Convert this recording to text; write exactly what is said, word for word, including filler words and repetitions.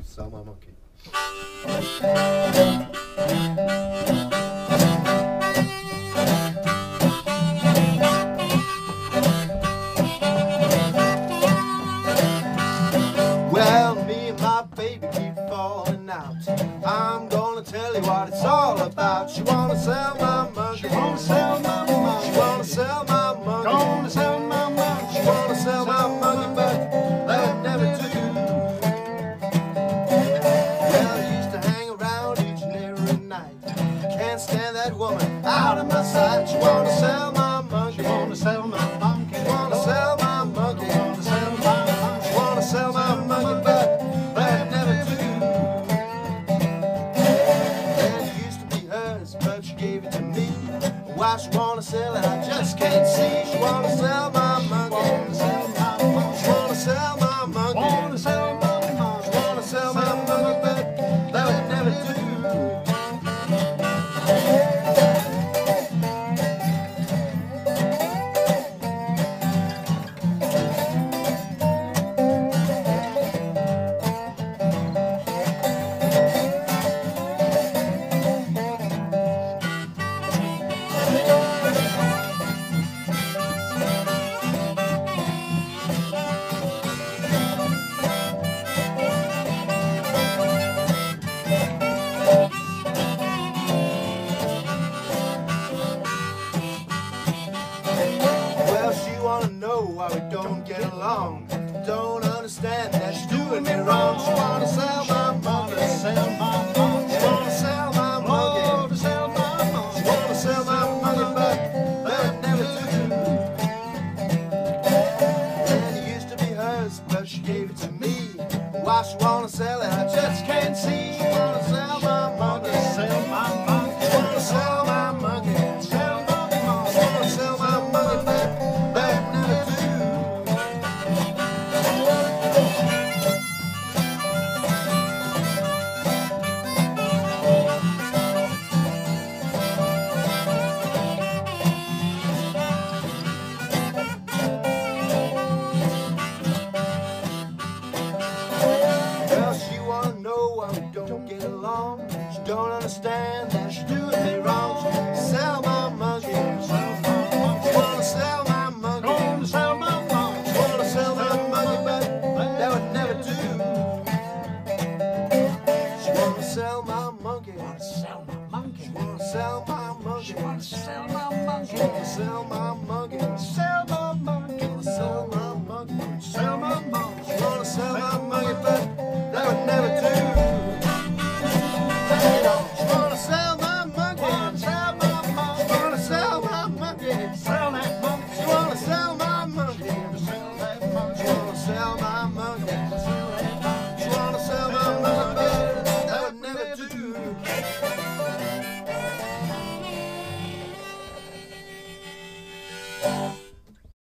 Sell my monkey. Well, me and my baby keep falling out. I'm gonna tell you what it's all about. She wanna sell my monkey. She wanna sell my monkey. She wanna sell my monkey. Gonna sell my monkey. She wanna sell my monkey, but that never do. Well, I used to hang around each and every night. Can't stand that woman out of my sight. She wanna sell my monkey. She wanna sell my monkey. She wanna sell my monkey. She wanna sell my monkey. She wanna sell my monkey, but that never do. And it used to be hers, but she gave it to me. Why she wanna sell it, I just can't see. She wanna sell my monkey. She wanna sell my monkey. She wanna sell my monkey. She wanna sell my monkey, but that would never do. Why we don't get along. Don't understand that she's doing me wrong. She wanna sell my monkey. Sell my monkey. She wanna sell my monkey. Oh, to sell my monkey. She wanna sell my monkey, but that never do. And it used to be hers, but she gave it to me. Why she wanna sell it, I just can't see. She wanna sell my monkey. Sell my monkey. She wanna sell my monkey. Sell my monkey. She wanna sell my monkey, but that never do. Don't get along. She don't understand that she's doing me wrong. She sell my monkey. She wanna sell my monkey. Gonna sell my monkey. She wanna sell my monkey, but that would never do. She wanna sell my monkey. Wanna sell my monkey. She wanna sell my monkey. She wanna sell my monkey. She wanna sell my monkey.